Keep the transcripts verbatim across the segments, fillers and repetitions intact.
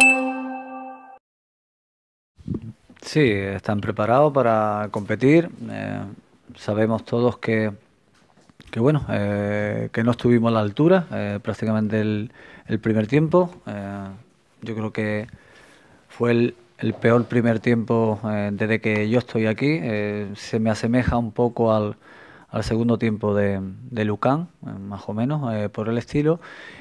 Sí, están preparados para competir. Eh, sabemos todos que, que bueno, eh, que no estuvimos a la altura eh, prácticamente el, el primer tiempo. Eh, yo creo que fue el, el peor primer tiempo eh, desde que yo estoy aquí. Eh, se me asemeja un poco al, al segundo tiempo de, de Lucan, eh, más o menos, eh, por el estilo.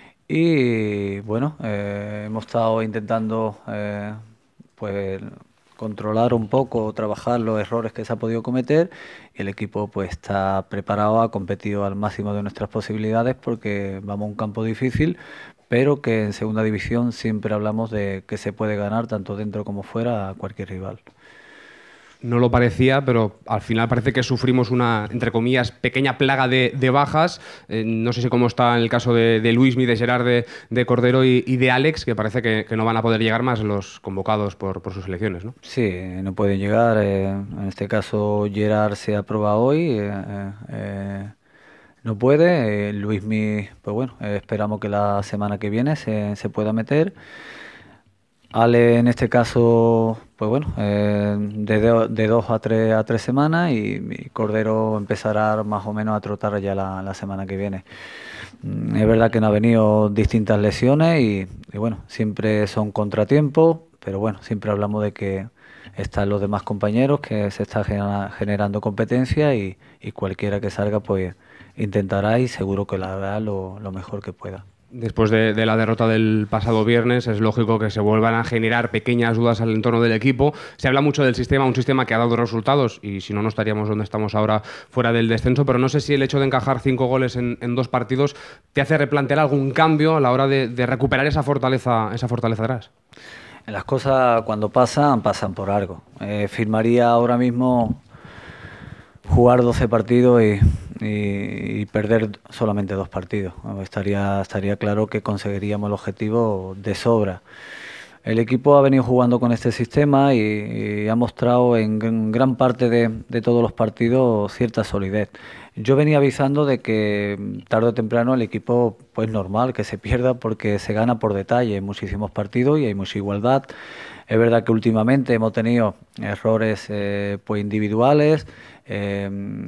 Y bueno, eh, hemos estado intentando eh, pues controlar un poco, trabajar los errores que se ha podido cometer y el equipo pues está preparado, ha competido al máximo de nuestras posibilidades porque vamos a un campo difícil, pero que en segunda división siempre hablamos de que se puede ganar tanto dentro como fuera a cualquier rival. No lo parecía, pero al final parece que sufrimos una, entre comillas, pequeña plaga de, de bajas. Eh, no sé si cómo está en el caso de, de Luismi, de Gerard, de, de Cordero y, y de Alex, que parece que, que no van a poder llegar más los convocados por, por sus selecciones, ¿no? Sí, no pueden llegar. Eh, en este caso Gerard se aprueba hoy. Eh, eh, eh, no puede. Eh, Luismi, pues bueno, eh, esperamos que la semana que viene se, se pueda meter. Ale en este caso, pues bueno, eh, de, do- de dos a tres, a tres semanas y, y Cordero empezará más o menos a trotar ya la, la semana que viene. Mm, Es verdad que no ha venido distintas lesiones y, y bueno, siempre son contratiempos, pero bueno, siempre hablamos de que están los demás compañeros, que se está genera- generando competencia y, y cualquiera que salga pues intentará y seguro que lo hará lo lo mejor que pueda. Después de, de la derrota del pasado viernes, es lógico que se vuelvan a generar pequeñas dudas al entorno del equipo. Se habla mucho del sistema, un sistema que ha dado resultados y si no, no estaríamos donde estamos ahora fuera del descenso, pero no sé si el hecho de encajar cinco goles en, en dos partidos te hace replantear algún cambio a la hora de, de recuperar esa fortaleza, esa fortaleza atrás. Las cosas cuando pasan, pasan por algo. Eh, firmaría ahora mismo jugar doce partidos y, y- y perder solamente dos partidos. Estaría, estaría claro que conseguiríamos el objetivo de sobra. El equipo ha venido jugando con este sistema y, y ha mostrado en gran, gran parte de, de todos los partidos cierta solidez. Yo venía avisando de que mm, tarde o temprano el equipo, pues normal que se pierda porque se gana por detalle en muchísimos partidos y hay mucha igualdad. Es verdad que últimamente hemos tenido errores eh, pues individuales. eh,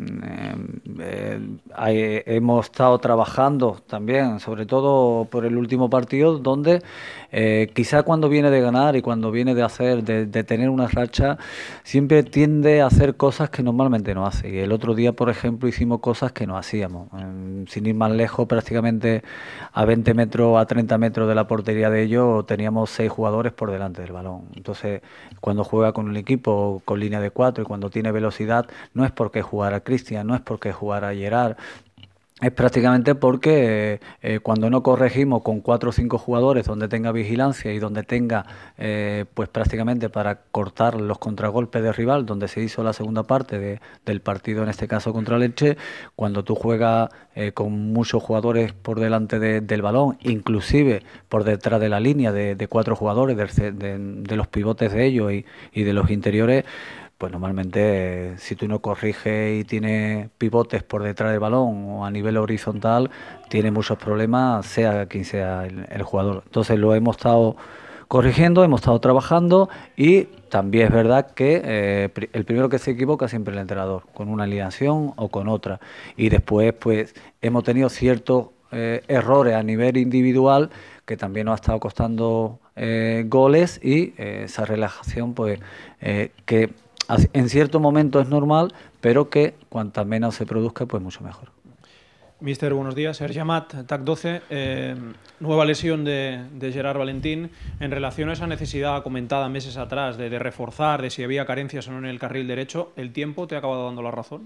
eh, hay- hemos estado trabajando también, sobre todo por el último partido, donde eh, quizá cuando viene de ganar y cuando viene de hacer, de, de tener una racha, siempre tiende a hacer cosas que normalmente no hace. Y el otro día, por ejemplo, hicimos cosas que no hacíamos. Eh, sin ir más lejos, prácticamente a veinte metros, a treinta metros de la portería de ellos, teníamos seis jugadores por delante del balón. Entonces, cuando juega con un equipo con línea de cuatro y cuando tiene velocidad, no es porque jugar a Cristian, no es porque jugar a Gerard, es prácticamente porque eh, cuando no corregimos con cuatro o cinco jugadores donde tenga vigilancia y donde tenga eh, pues prácticamente para cortar los contragolpes de rival, donde se hizo la segunda parte de- del partido, en este caso contra Leche, cuando tú juegas eh, con muchos jugadores por delante de- del balón, inclusive por detrás de la línea de, de cuatro jugadores, del ce- de, de los pivotes de ellos y, y de los interiores, pues normalmente eh, si tú no corriges y tienes pivotes por detrás del balón o a nivel horizontal, tiene muchos problemas, sea quien sea el, el jugador. Entonces lo hemos estado corrigiendo, hemos estado trabajando y también es verdad que eh, pri- el primero que se equivoca siempre el entrenador, con una alineación o con otra. Y después pues hemos tenido ciertos eh, errores a nivel individual que también nos ha estado costando eh, goles y eh, esa relajación pues eh, que Así- en cierto momento es normal, pero que cuanta menos se produzca, pues mucho mejor. Mister, buenos días. Sergi Amat, T A C doce. Eh, nueva lesión de, de Gerard Valentín. En relación a esa necesidad comentada meses atrás de, de reforzar, de si había carencias o no en el carril derecho, ¿el tiempo te ha acabado dando la razón?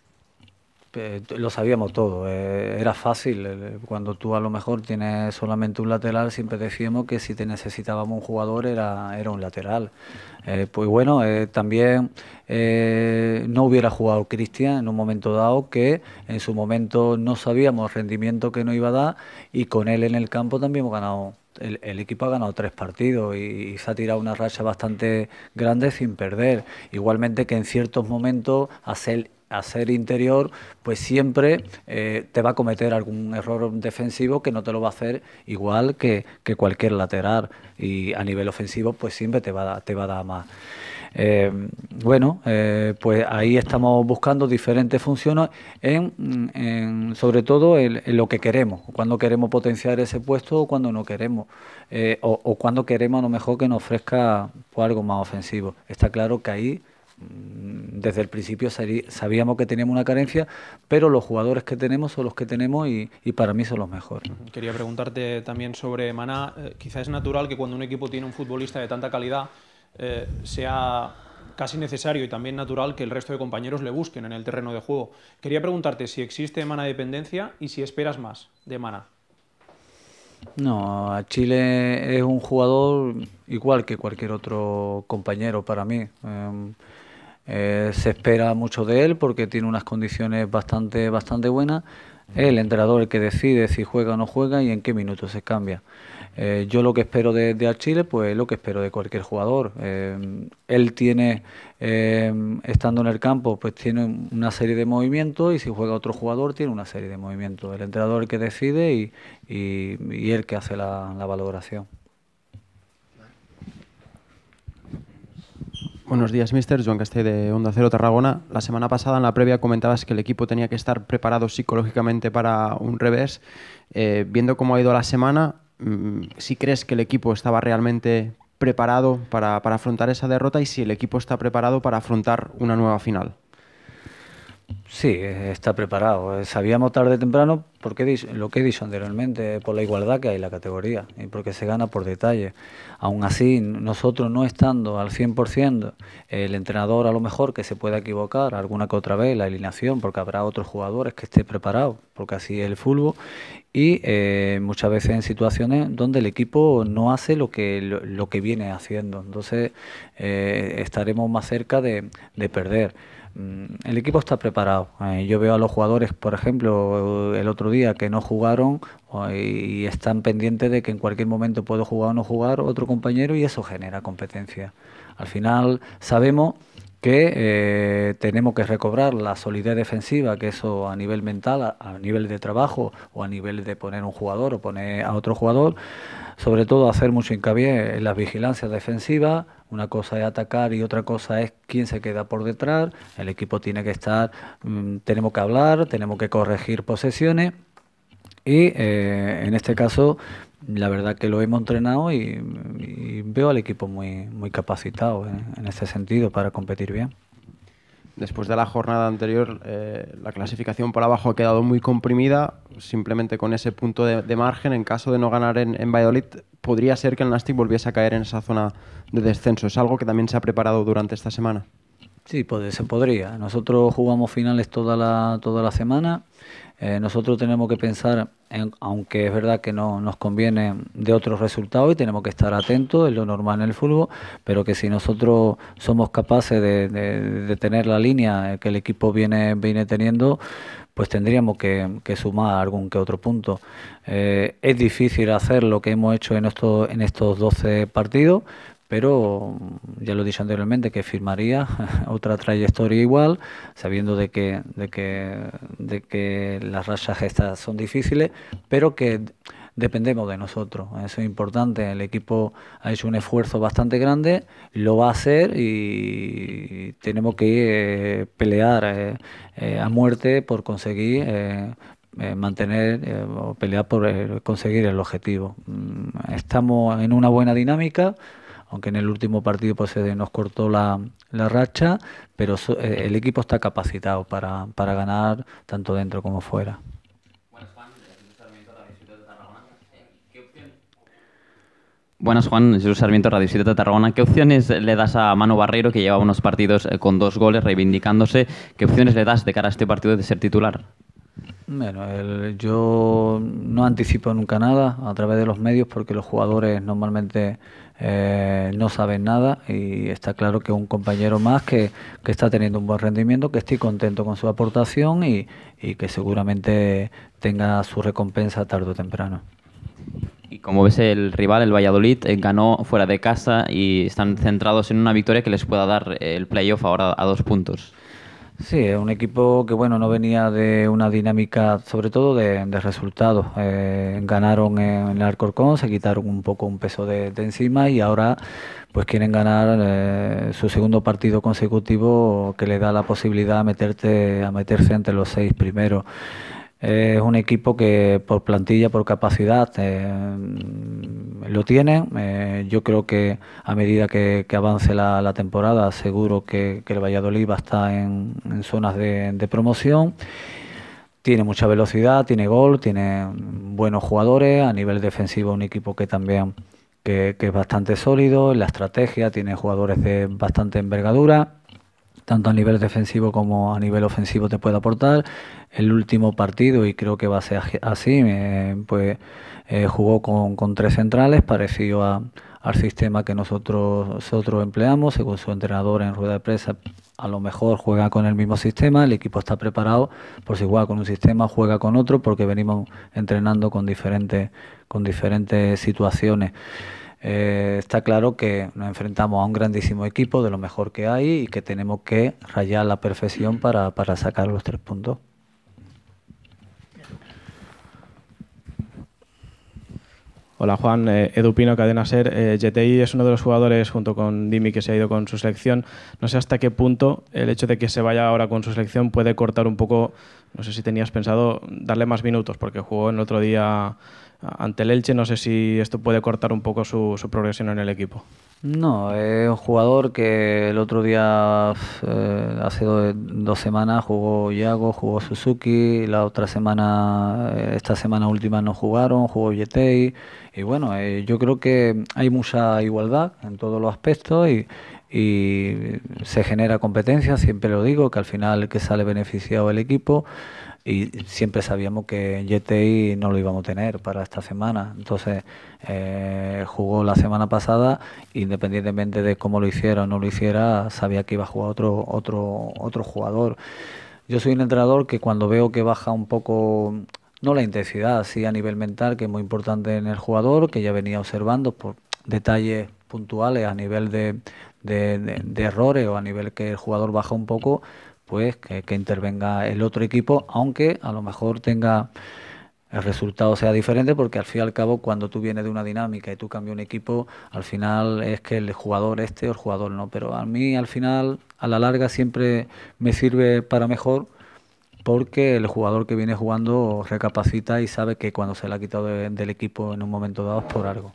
Eh, lo sabíamos todo, eh, era fácil. eh, Cuando tú a lo mejor tienes solamente un lateral, siempre decíamos que si te necesitábamos un jugador era, era un lateral. Eh, pues bueno, eh, también eh, no hubiera jugado Cristian en un momento dado que en su momento no sabíamos el rendimiento que nos iba a dar y con él en el campo también hemos ganado. El, el equipo ha ganado tres partidos y, y se ha tirado una racha bastante grande sin perder. Igualmente que en ciertos momentos hacer a ser interior, pues siempre eh, te va a cometer algún error defensivo que no te lo va a hacer igual que, que cualquier lateral, y a nivel ofensivo pues siempre te va a, te va a dar más. Eh, bueno, eh, pues ahí estamos buscando diferentes funciones, en, en, sobre todo en, en lo que queremos, cuando queremos potenciar ese puesto o cuando no queremos, eh, o, o cuando queremos a lo mejor que nos ofrezca pues, algo más ofensivo. Está claro que ahí desde el principio sabíamos que teníamos una carencia, pero los jugadores que tenemos son los que tenemos y, y para mí son los mejores. Quería preguntarte también sobre Maná. Eh, quizá es natural que cuando un equipo tiene un futbolista de tanta calidad eh, sea casi necesario y también natural que el resto de compañeros le busquen en el terreno de juego. Quería preguntarte si existe Maná dependencia y si esperas más de Maná. No, a Chile es un jugador igual que cualquier otro compañero para mí. Eh, Eh, se espera mucho de él porque tiene unas condiciones bastante, bastante buenas. Es el entrenador el que decide si juega o no juega y en qué minutos se cambia. Eh, yo lo que espero de, de Chile, pues lo que espero de cualquier jugador. Eh, él tiene, eh, estando en el campo, pues tiene una serie de movimientos y si juega otro jugador tiene una serie de movimientos. El entrenador el que decide y, y, y él que hace la, la valoración. Buenos días, míster. Joan Castell, de Onda Cero Tarragona. La semana pasada, en la previa, comentabas que el equipo tenía que estar preparado psicológicamente para un revés. Eh, viendo cómo ha ido la semana, ¿sí crees que el equipo estaba realmente preparado para, para afrontar esa derrota y si el equipo está preparado para afrontar una nueva final? Sí, está preparado. Sabíamos tarde o temprano, porque lo que he dicho anteriormente, por la igualdad que hay en la categoría y porque se gana por detalle. Aún así, nosotros no estando al cien por ciento, el entrenador a lo mejor que se pueda equivocar alguna que otra vez la alineación, porque habrá otros jugadores que estén preparados, porque así es el fútbol, y eh, muchas veces en situaciones donde el equipo no hace lo que, lo, lo que viene haciendo. Entonces, eh, estaremos más cerca de, de perder. El equipo está preparado. Eh, yo veo a los jugadores, por ejemplo, el otro día que no jugaron y están pendientes de que en cualquier momento puede jugar o no jugar otro compañero y eso genera competencia. Al final sabemos que eh, tenemos que recobrar la solidez defensiva, que eso a nivel mental, a, a nivel de trabajo o a nivel de poner un jugador o poner a otro jugador, sobre todo hacer mucho hincapié en las vigilancias defensivas. Una cosa es atacar y otra cosa es quién se queda por detrás. El equipo tiene que estar, mmm, tenemos que hablar, tenemos que corregir posesiones y eh, en este caso la verdad que lo hemos entrenado y, y veo al equipo muy, muy capacitado en, en ese sentido para competir bien. Después de la jornada anterior, eh, la clasificación por abajo ha quedado muy comprimida, simplemente con ese punto de, de margen. En caso de no ganar en, en Valladolid, podría ser que el Nastic volviese a caer en esa zona de descenso. ¿Es algo que también se ha preparado durante esta semana? Sí, pues, se podría. Nosotros jugamos finales toda la, toda la semana. Eh, nosotros tenemos que pensar, en, aunque es verdad que no nos conviene de otros resultados y tenemos que estar atentos, es lo normal en el fútbol, pero que si nosotros somos capaces de, de, de tener la línea que el equipo viene, viene teniendo, pues tendríamos que, que sumar algún que otro punto. Eh, es difícil hacer lo que hemos hecho en estos, en estos doce partidos, pero ya lo he dicho anteriormente que firmaría otra trayectoria igual, sabiendo de que, de que, de que las rachas estas son difíciles, pero que dependemos de nosotros. Eso es importante. El equipo ha hecho un esfuerzo bastante grande, lo va a hacer y tenemos que eh, pelear eh, eh, a muerte por conseguir eh, eh, mantener eh, o pelear por eh, conseguir el objetivo. Estamos en una buena dinámica, aunque en el último partido pues se nos cortó la, la racha, pero so, eh, el equipo está capacitado para, para ganar tanto dentro como fuera. Buenas, Juan. Jesús Sarmiento, Radio siete de Tarragona. ¿Qué opciones le das a Manu Barreiro, que lleva unos partidos con dos goles, reivindicándose? ¿Qué opciones le das de cara a este partido de ser titular? Bueno, el, yo no anticipo nunca nada a través de los medios porque los jugadores normalmente eh, no saben nada y está claro que un compañero más que, que está teniendo un buen rendimiento, que estoy contento con su aportación y, y que seguramente tenga su recompensa tarde o temprano. Y como ves, el rival, el Valladolid, eh, ganó fuera de casa y están centrados en una victoria que les pueda dar el playoff ahora a dos puntos. Sí, es un equipo que bueno no venía de una dinámica, sobre todo de, de resultados. Eh, ganaron en, en el Alcorcón, se quitaron un poco un peso de, de encima y ahora pues quieren ganar eh, su segundo partido consecutivo que le da la posibilidad a meterte, a meterse entre los seis primeros. Eh, es un equipo que por plantilla, por capacidad, eh, lo tiene. Eh, yo creo que a medida que, que avance la, la temporada, seguro que, que el Valladolid va a estar en, en zonas de, de promoción. Tiene mucha velocidad, tiene gol, tiene buenos jugadores. A nivel defensivo, un equipo que también que, que es bastante sólido. En la estrategia tiene jugadores de bastante envergadura, tanto a nivel defensivo como a nivel ofensivo te puede aportar. El último partido, y creo que va a ser así, eh, pues eh, jugó con, con tres centrales, parecido a, al sistema que nosotros, nosotros empleamos, según su entrenador en rueda de prensa. A lo mejor juega con el mismo sistema, el equipo está preparado por si juega con un sistema, juega con otro, porque venimos entrenando con diferentes, con diferentes situaciones. Eh, está claro que nos enfrentamos a un grandísimo equipo, de lo mejor que hay, y que tenemos que rayar la perfección para, para sacar los tres puntos. Hola Juan, eh, Edu Pino, Cadena Ser. Eh, Yetei es uno de los jugadores junto con Dimi que se ha ido con su selección. No sé hasta qué punto el hecho de que se vaya ahora con su selección puede cortar un poco, no sé si tenías pensado darle más minutos porque jugó el otro día ante el Elche, no sé si esto puede cortar un poco su, su progresión en el equipo. No, es un jugador que el otro día, eh, hace do, dos semanas jugó Iago, jugó Suzuki, la otra semana, esta semana última no jugaron, jugó Yetei, y bueno, eh, yo creo que hay mucha igualdad en todos los aspectos y, y se genera competencia, siempre lo digo, que al final el que sale beneficiado el equipo. Y siempre sabíamos que Yetei no lo íbamos a tener para esta semana. Entonces eh, jugó la semana pasada, independientemente de cómo lo hiciera o no lo hiciera, sabía que iba a jugar otro, otro, otro jugador. Yo soy un entrenador que cuando veo que baja un poco, no la intensidad, sí a nivel mental, que es muy importante en el jugador, que ya venía observando por detalles puntuales a nivel de, de, de, de errores o a nivel que el jugador baja un poco, pues que, que intervenga el otro equipo, aunque a lo mejor tenga el resultado sea diferente, porque al fin y al cabo cuando tú vienes de una dinámica y tú cambias un equipo, al final es que el jugador este o el jugador no, pero a mí al final, a la larga siempre me sirve para mejor, porque el jugador que viene jugando recapacita y sabe que cuando se le ha quitado de, del equipo en un momento dado es por algo.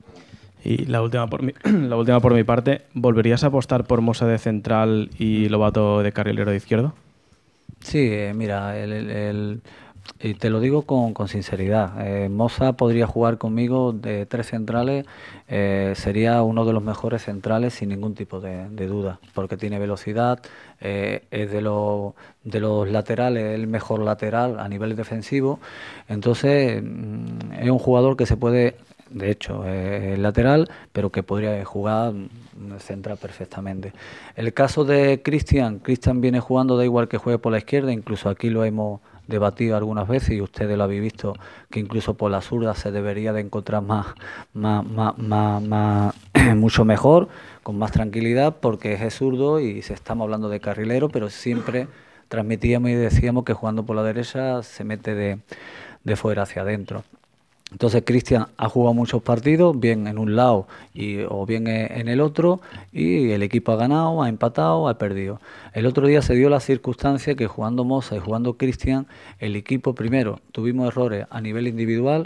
Y la última por mi, la última por mi parte, ¿volverías a apostar por Mosa de central y Lobato de carrilero de izquierdo? Sí, eh, mira, el, el, el, y te lo digo con, con sinceridad. Eh, Mosa podría jugar conmigo de tres centrales, eh, sería uno de los mejores centrales sin ningún tipo de, de duda, porque tiene velocidad, eh, es de, lo, de los laterales el mejor lateral a nivel defensivo, entonces mm, es un jugador que se puede... De hecho, es lateral, pero que podría jugar central perfectamente. El caso de Cristian, Cristian viene jugando, da igual que juegue por la izquierda, incluso aquí lo hemos debatido algunas veces y ustedes lo habéis visto, que incluso por la zurda se debería de encontrar más, más, más, más, más mucho mejor, con más tranquilidad, porque es zurdo y se estamos hablando de carrilero, pero siempre transmitíamos y decíamos que jugando por la derecha se mete de, de fuera hacia adentro. Entonces Cristian ha jugado muchos partidos, bien en un lado y, o bien en el otro, y el equipo ha ganado, ha empatado, ha perdido. El otro día se dio la circunstancia que jugando Mosa y jugando Cristian, el equipo primero tuvimos errores a nivel individual,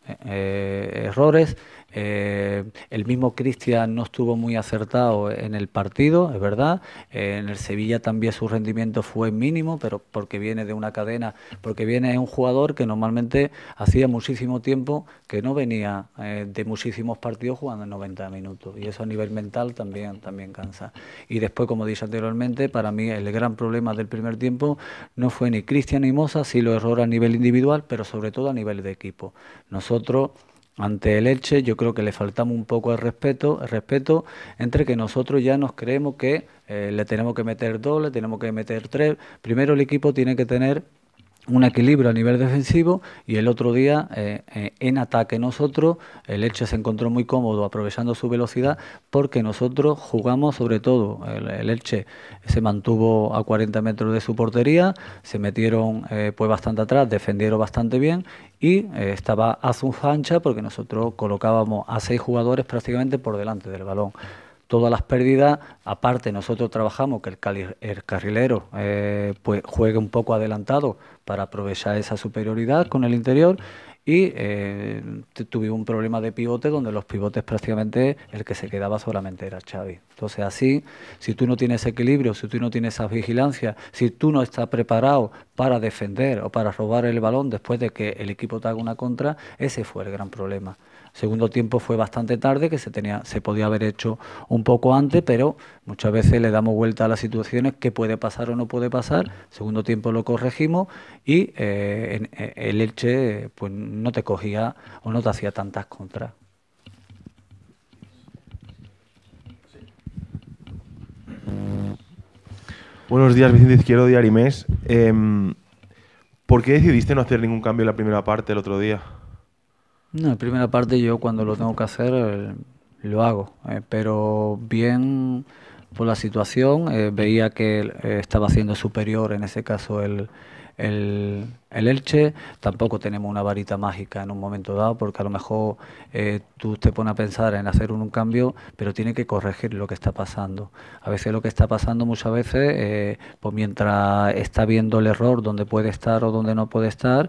eh, errores, eh, el mismo Cristian no estuvo muy acertado en el partido, es verdad, eh, en el Sevilla también su rendimiento fue mínimo, pero porque viene de una cadena, porque viene de un jugador que normalmente hacía muchísimo tiempo que no venía eh, de muchísimos partidos jugando en noventa minutos, y eso a nivel mental también, también cansa. Y después, como dije anteriormente, para mí el gran problema del primer tiempo no fue ni Cristian ni Mosa, sí los errores a nivel individual, pero sobre todo a nivel de equipo. Nosotros, ante el Elche, yo creo que le faltamos un poco el respeto, el respeto entre que nosotros ya nos creemos que eh, le tenemos que meter dos, le tenemos que meter tres. Primero el equipo tiene que tener un equilibrio a nivel defensivo, y el otro día eh, eh, en ataque nosotros, el Elche se encontró muy cómodo aprovechando su velocidad, porque nosotros jugamos sobre todo, el, el Elche se mantuvo a cuarenta metros de su portería, se metieron eh, pues bastante atrás, defendieron bastante bien, y eh, estaba a su ancha porque nosotros colocábamos a seis jugadores prácticamente por delante del balón. Todas las pérdidas, aparte nosotros trabajamos que el, cali, el carrilero eh, pues juegue un poco adelantado para aprovechar esa superioridad con el interior, y eh, tuvimos un problema de pivote donde los pivotes prácticamente el que se quedaba solamente era Xavi. Entonces así, si tú no tienes equilibrio, si tú no tienes esa vigilancia, si tú no estás preparado para defender o para robar el balón después de que el equipo te haga una contra, ese fue el gran problema. Segundo tiempo fue bastante tarde, que se tenía, se podía haber hecho un poco antes, pero muchas veces le damos vuelta a las situaciones, que puede pasar o no puede pasar. Segundo tiempo lo corregimos, y eh, en, en, el Elche pues no te cogía o no te hacía tantas contras. Buenos días, Vicente Izquierdo, Diario Mes. Eh, ¿Por qué decidiste no hacer ningún cambio en la primera parte el otro día? No, en primera parte yo cuando lo tengo que hacer eh, lo hago, eh, pero bien por la situación, eh, veía que eh, estaba siendo superior en ese caso el, el, el Elche. Tampoco tenemos una varita mágica en un momento dado, porque a lo mejor eh, tú te pones a pensar en hacer un, un cambio, pero tiene que corregir lo que está pasando. A veces lo que está pasando muchas veces, eh, pues mientras está viendo el error donde puede estar o donde no puede estar,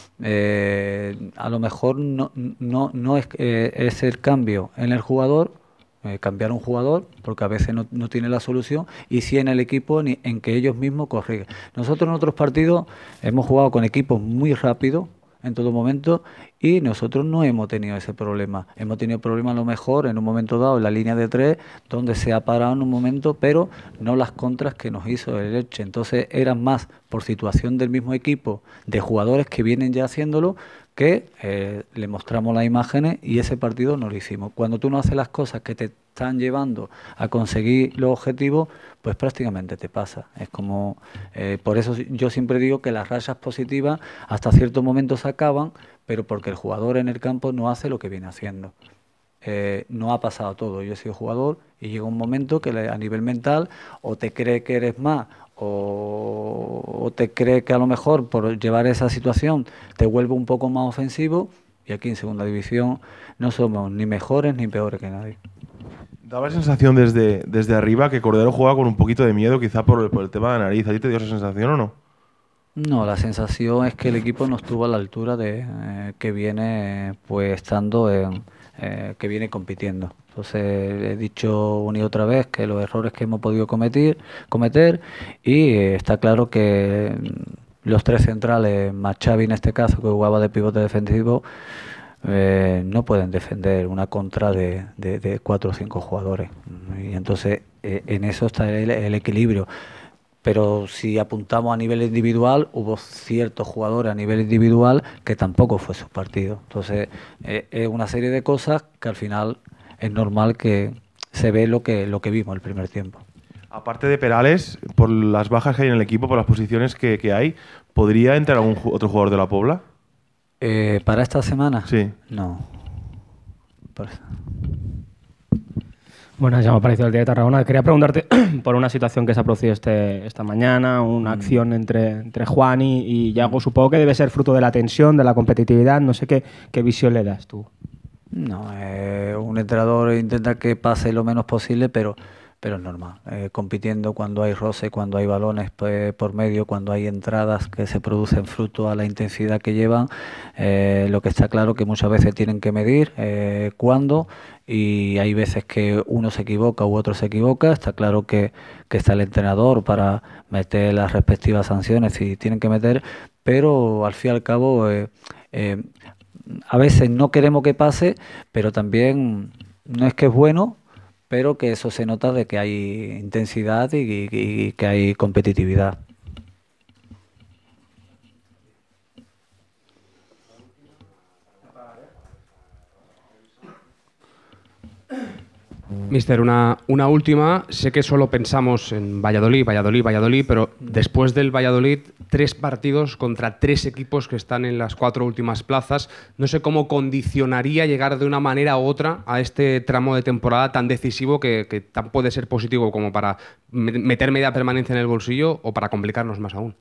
Eh, a lo mejor no, no, no es, eh, es el cambio en el jugador, eh, cambiar un jugador, porque a veces no, no tiene la solución, y sí en el equipo, ni, en que ellos mismos corrigen. Nosotros en otros partidos hemos jugado con equipos muy rápidos en todo momento, y nosotros no hemos tenido ese problema. Hemos tenido problemas a lo mejor en un momento dado en la línea de tres, donde se ha parado en un momento, pero no las contras que nos hizo el Elche. Entonces eran más por situación del mismo equipo, de jugadores que vienen ya haciéndolo, que eh, le mostramos las imágenes, y ese partido no lo hicimos. Cuando tú no haces las cosas que te están llevando a conseguir los objetivos, pues prácticamente te pasa. Es como, eh, por eso yo siempre digo que las rachas positivas hasta cierto momento se acaban, pero porque el jugador en el campo no hace lo que viene haciendo. Eh, no ha pasado todo. Yo he sido jugador y llega un momento que a nivel mental o te cree que eres más, o, o te cree que a lo mejor por llevar esa situación te vuelve un poco más ofensivo, y aquí en segunda división no somos ni mejores ni peores que nadie. Daba la sensación desde, desde arriba que Cordero juega con un poquito de miedo, quizá por el, por el tema de la nariz. ¿A ti te dio esa sensación o no? No, la sensación es que el equipo no estuvo a la altura de eh, que viene pues estando en, eh, que viene compitiendo. Entonces he dicho una y otra vez que los errores que hemos podido cometer, cometer y eh, está claro que los tres centrales, más Xavi en este caso, que jugaba de pivote defensivo, eh, no pueden defender una contra de, de, de cuatro o cinco jugadores. Y entonces eh, en eso está el, el equilibrio. Pero si apuntamos a nivel individual, hubo ciertos jugadores a nivel individual que tampoco fue su partido. Entonces, eh, es una serie de cosas que al final es normal que se ve lo que, lo que vimos el primer tiempo. Aparte de Perales, por las bajas que hay en el equipo, por las posiciones que, que hay, ¿podría entrar algún ju- otro jugador de la Pobla? Eh, ¿Para esta semana? Sí. No. Por- Buenas, ya me ha aparecido el día de Tarragona. Quería preguntarte por una situación que se ha producido este, esta mañana, una Mm. acción entre, entre Juani y Yago. Supongo que debe ser fruto de la tensión, de la competitividad. No sé qué, qué visión le das tú. No, eh, un entrenador intenta que pase lo menos posible, pero, pero es normal. Eh, compitiendo cuando hay roce, cuando hay balones pues, por medio, cuando hay entradas que se producen fruto a la intensidad que llevan, eh, lo que está claro que muchas veces tienen que medir eh, cuándo, y hay veces que uno se equivoca u otro se equivoca. Está claro que, que está el entrenador para meter las respectivas sanciones si tienen que meter, pero al fin y al cabo eh, eh, a veces no queremos que pase, pero también no es que es bueno, pero que eso se nota de que hay intensidad y, y- y que hay competitividad. Mister, una, una última. Sé que solo pensamos en Valladolid, Valladolid, Valladolid, pero después del Valladolid tres partidos contra tres equipos que están en las cuatro últimas plazas. No sé cómo condicionaría llegar de una manera u otra a este tramo de temporada tan decisivo que, que tan puede ser positivo como para meter media permanencia en el bolsillo o para complicarnos más aún.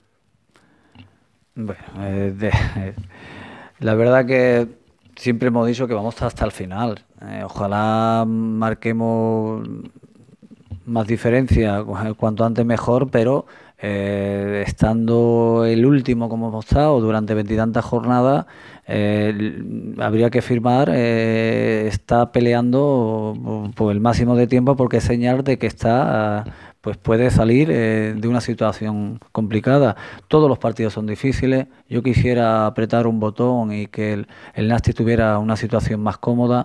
Bueno, eh, de, eh, la verdad que siempre hemos dicho que vamos hasta el final. Eh, ojalá marquemos más diferencia, cuanto antes mejor, pero eh, estando el último como hemos estado durante veintitantas jornadas, eh, habría que firmar, eh, está peleando por el máximo de tiempo porque es señal de que está... pues puede salir eh, de una situación complicada. Todos los partidos son difíciles. Yo quisiera apretar un botón y que el, el Nasti tuviera una situación más cómoda,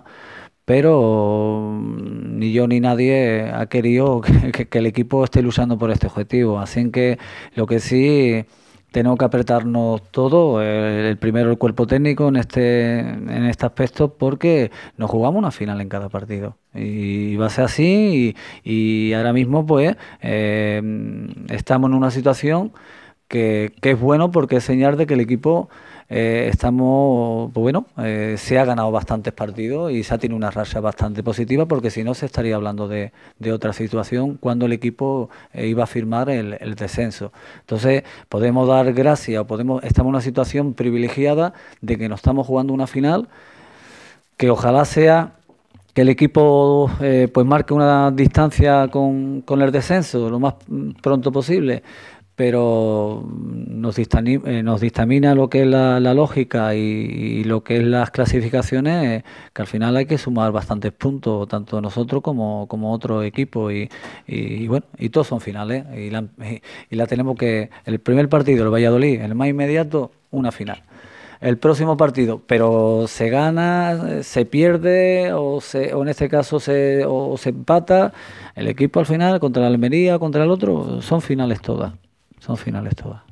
pero ni yo ni nadie ha querido que, que, que el equipo esté luchando por este objetivo. Así que lo que sí... tenemos que apretarnos todo, el, el primero el cuerpo técnico en este en este aspecto, porque nos jugamos una final en cada partido y va a ser así y, y ahora mismo pues eh, estamos en una situación que, que es bueno porque es señal de que el equipo eh, estamos, pues bueno, eh, se ha ganado bastantes partidos y se ha tenido una racha bastante positiva, porque si no se estaría hablando de, de otra situación cuando el equipo eh, iba a firmar el, el descenso. Entonces podemos dar gracias, o podemos estamos en una situación privilegiada de que nos estamos jugando una final, que ojalá sea que el equipo eh, pues marque una distancia con, con el descenso lo más pronto posible, pero nos, distani, eh, nos distamina lo que es la, la lógica y, y lo que es las clasificaciones, eh, que al final hay que sumar bastantes puntos, tanto nosotros como, como otro equipo, y, y, y bueno, y todos son finales, y la, y, y la tenemos que, el primer partido, el Valladolid, el más inmediato, una final. El próximo partido, pero se gana, se pierde o, se, o en este caso se, o se empata, el equipo al final contra la Almería, contra el otro, son finales todas. Son finales todas.